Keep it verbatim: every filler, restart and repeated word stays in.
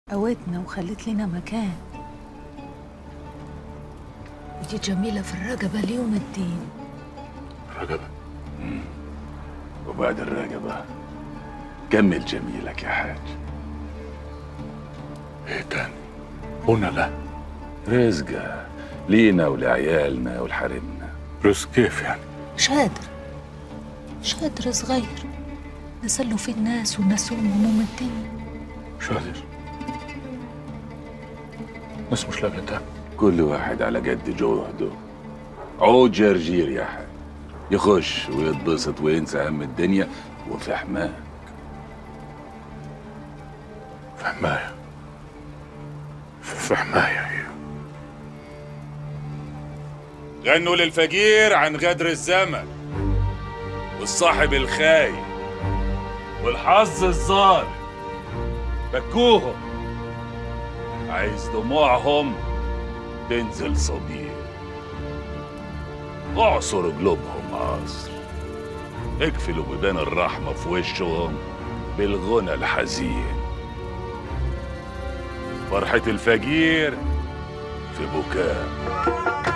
قوتنا وخلت لنا مكان. ودي جميلة في الرقبة ليوم الدين. الرقبة؟ مم. وبعد الرقبة كمل جميلك يا حاج. ايه تاني؟ قلنا لا. رزقة لينا ولعيالنا ولحرمنا. رزق كيف يعني؟ شادر شادر صغير نسلوا فيه الناس ونسوهم هموم الدنيا. شادر ناس مش لاقي تاكل. كل واحد على قد جهده. عود جرجير يا حاج، يخش ويتبسط وينسى هم الدنيا وفي حماك. في حماية في حماية هي. غنوا للفقير عن غدر الزمن والصاحب الخاين والحظ الظالم. بكوهم، عايز دموعهم تنزل صديق. اعصر قلوبهم عصر، اقفلوا بيبان الرحمة في وشهم بالغنى الحزين. فرحة الفقير في بكاء.